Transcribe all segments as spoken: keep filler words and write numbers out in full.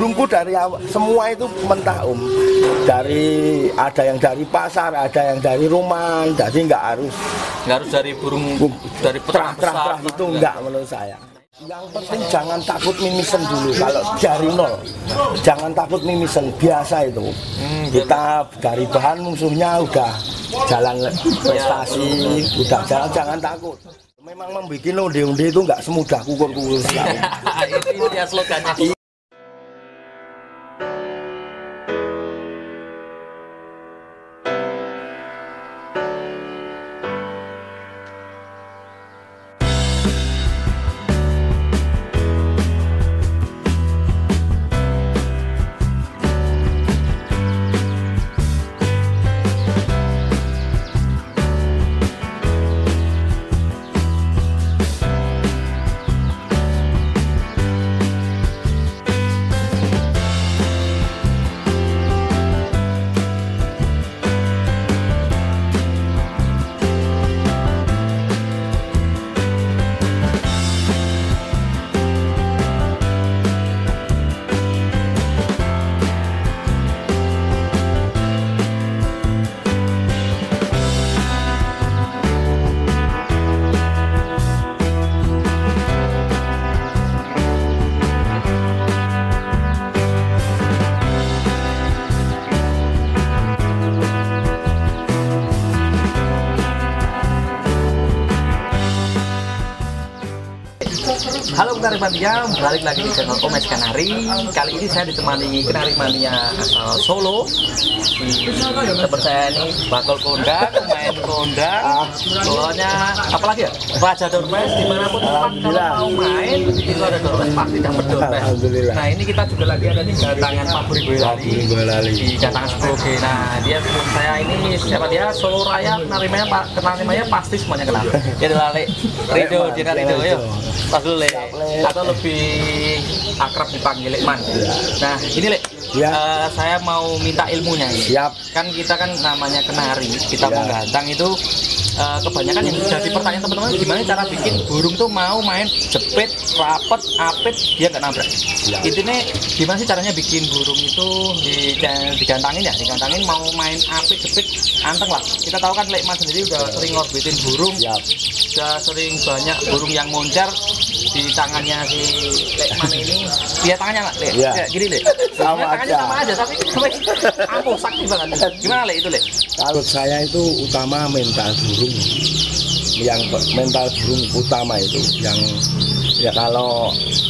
Burungku dari awal, semua itu mentah om. Dari ada yang dari pasar, ada yang dari rumah, jadi nggak harus nggak harus dari burung dari peternak besar itu enggak menurut saya. Yang penting jangan takut mimisen dulu kalau dari nol. Jangan takut mimisen, biasa itu. Hmm, kita dari bahan musuhnya udah jalan prestasi, ya, udah jalan, jangan takut. Memang membuat onde-onde itu nggak semudah kukur-kukur sekali. Itu ya slogannya. Halo Kenari Mania, balik lagi di channel Om Es Kenari. Kali ini saya ditemani Kenari Mania asal Solo. Teman saya ini bakal kondang, main kondang. Soalnya apalagi ya? Raja Dormes, dimanapun teman kalau mau main itu ada Dormes pasti dapat Dormes. Nah ini kita juga lagi ada di datangan Pak Buri Boyolali di datangan Sproge. Nah dia sebelum saya ini siapa dia? Solo Raya, Kenari Mania, Pak Kenari Mania pasti semuanya kenal. Dia adalah Le Rido, dia kan Rido ya. Pas dulu Le, atau lebih akrab dipanggil Lekman. Nah ini Le, ya. uh, saya mau minta ilmunya ini. Siap. Kan kita kan namanya kenari, kita ya. Mau gantang itu uh, kebanyakan yang jadi pertanyaan teman-teman gimana cara bikin burung tuh mau main jepit, rapet, apit, dia nggak nabrak. Ya. Intinya gimana sih caranya bikin burung itu di, digantangin ya, digantangin mau main apit, jepit, anteng lah. Kita tahu kan Lekman sendiri udah ya. Sering ngorbitin burung, ya. Udah sering banyak burung yang moncar di tangannya si Lekman ini. Dia tangannya nggak, Le? Ya. Gini Le, sama tangannya aja. Sama aja, tapi ampuh sakti banget. Gimana Le itu Le? Kalau saya itu utama mental burung. Yang mental burung utama itu yang ya kalau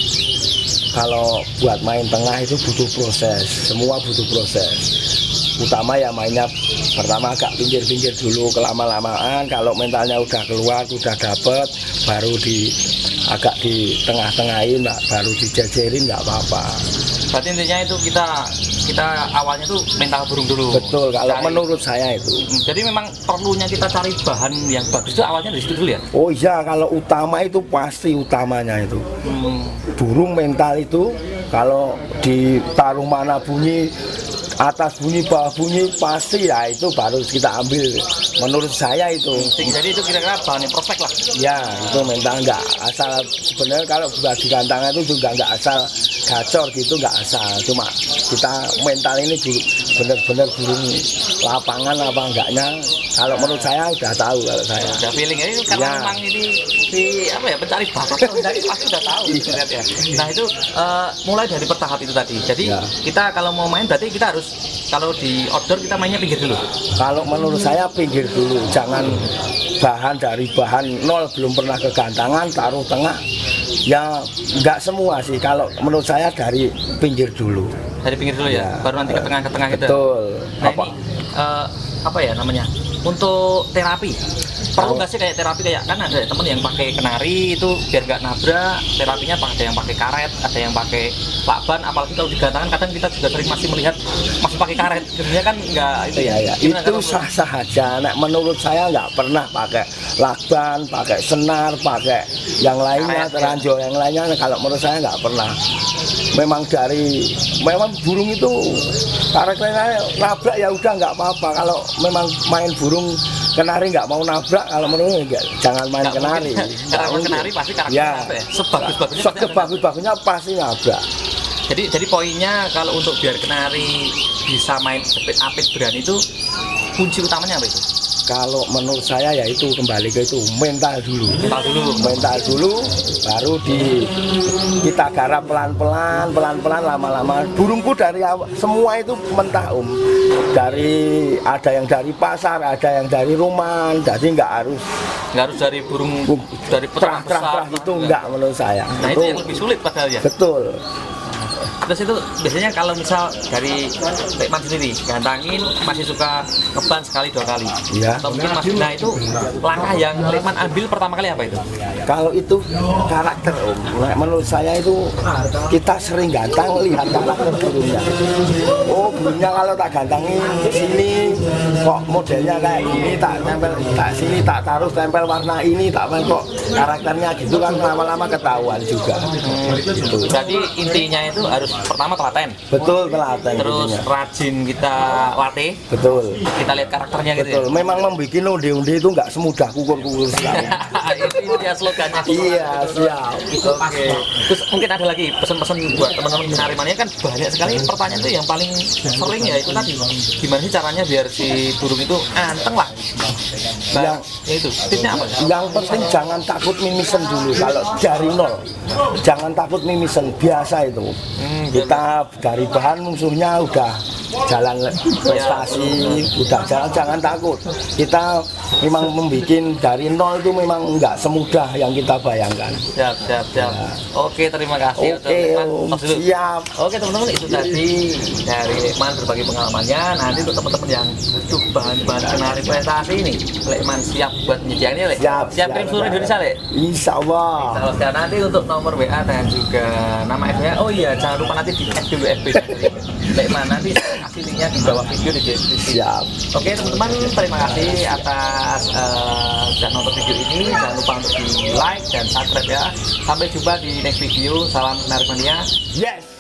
kalau buat main tengah itu butuh proses, semua butuh proses. Utama ya mainnya pertama agak pinggir-pinggir dulu, kelama-lamaan kalau mentalnya udah keluar, udah dapet, baru di agak di tengah-tengahin, baru dijejerin nggak apa-apa. Berarti intinya itu kita kita awalnya tuh mental burung dulu. Betul, kalau cari, menurut saya itu. Jadi memang perlunya kita cari bahan yang bagus itu awalnya dari situ dulu ya? Oh iya, kalau utama itu pasti utamanya itu. Hmm. Burung mental itu kalau ditaruh mana bunyi, atas bunyi, bawah bunyi, pasti ya itu baru kita ambil. Menurut saya itu. Jadi itu kira-kira bahan yang perfect lah. Ya, itu mental nggak asal. Sebenarnya kalau buat di kandang itu juga nggak asal gacor gitu, nggak asal. Cuma kita mental ini bener-bener burung lapangan apa enggaknya. Kalau menurut saya udah tahu kalau saya. Udah feeling ya itu karena ya. Memang ini si apa ya pencari bakat dari pasti udah tahu gitu ya. Nah itu uh, mulai dari bertahap itu tadi. Jadi ya. Kita kalau mau main berarti kita harus kalau di outdoor kita mainnya pinggir dulu. Kalau menurut saya pinggir dulu, jangan bahan dari bahan nol belum pernah kegantangan taruh tengah. Ya nggak semua sih. Kalau menurut saya dari pinggir dulu. Dari pinggir dulu ya, ya. Baru nanti ke tengah ke tengah gitu. Betul. Nah, apa? Ini, uh, apa ya namanya? Untuk terapi perlu nggak sih kayak terapi kayak kan ada temen yang pakai kenari itu biar nggak nabrak, terapinya ada yang pakai karet, ada yang pakai lakban, apalagi kalau digantangkan kadang kita juga sering masih melihat masih pakai karet, sebenarnya kan nggak itu ya, ya. Itu sah-sah aja. Nah, menurut saya nggak pernah pakai lakban, pakai senar, pakai yang lainnya, teranjau yang lainnya. Kalau menurut saya nggak pernah. Memang dari memang burung itu karakternya nabrak ya udah nggak apa-apa. Kalau memang main burung kenari nggak mau nabrak, kalau menurut enggak, jangan main gak kenari. Karena kenari pasti karakternya ya. Sebagus-bagusnya sebagus-bagusnya pasti nabrak. Jadi jadi poinnya kalau untuk biar kenari bisa main jepit apit berani itu kunci utamanya apa itu? Kalau menurut saya ya itu kembali ke itu mental dulu. Mental dulu. Mental dulu, baru di kita garap pelan-pelan, pelan-pelan lama-lama. Burungku dari awal, semua itu mentah om. Dari ada yang dari pasar, ada yang dari rumah, jadi nggak harus Nggak harus dari burung dari peternak terah-terah besar. itu enggak menurut saya. Nah itu yang lebih sulit padahal ya. Betul. Terus itu biasanya kalau misal dari Lekman sendiri gantangin masih suka ngeban sekali dua kali. Iya. Atau mungkin masih, nah itu langkah yang Lekman ambil pertama kali apa itu? Kalau itu karakter om, Nah, menurut saya itu kita sering gantang lihat karakter burungnya. Oh burungnya kalau tak gantangin sini kok modelnya kayak ini, tak tempel tak sini, tak taruh tempel warna ini, tak main kok karakternya gitu kan lama-lama ketahuan juga. Hmm, Gitu. Jadi intinya itu harus pertama telaten, Betul telaten. terus intinya. rajin kita latih, Betul. kita lihat karakternya gitu Betul. Memang membuat onde-onde itu nggak semudah kukur-kukur sekali. ya. Ini dia slogannya. Iya siap. Oke. Terus mungkin ada lagi pesan-pesan buat teman-teman kenari mania kan banyak sekali pertanyaan tuh yang paling sering ya itu tadi gimana sih caranya biar si burung itu anteng lah. Nah, Yang- ya itu tipsnya apa? Yang penting jangan takut mimisen dulu kalau dari nol. Jangan takut mimisen biasa itu. Hmm, Kita dari bahan musuhnya udah jalan prestasi, udah jalan jangan takut. Kita memang membuat dari nol itu memang enggak semudah yang kita bayangkan. Siap, siap, siap. Oke, terima kasih. Oke, untuk Om, Tos dulu. siap. Oke teman-teman itu tadi dari Lekman berbagi pengalamannya. Nanti untuk teman-teman yang butuh bahan-bahan kenari prestasi ini, Lekman siap buat menyediakannya, Lek. Siap, siap kirim seluruh Indonesia, Lek. Insya Allah. Kalau sekarang nanti untuk nomor W A dan juga nama F B A. Oh iya, jangan lupa nanti di add dulu F B Lekman. Nanti saya kasih linknya di bawah video di deskripsi. Siap. Oke teman-teman, terima kasih atas uh, sudah nonton video ini. Jangan lupa untuk di like dan subscribe ya. Sampai jumpa di next video. Salam Kenari Mania. Yes.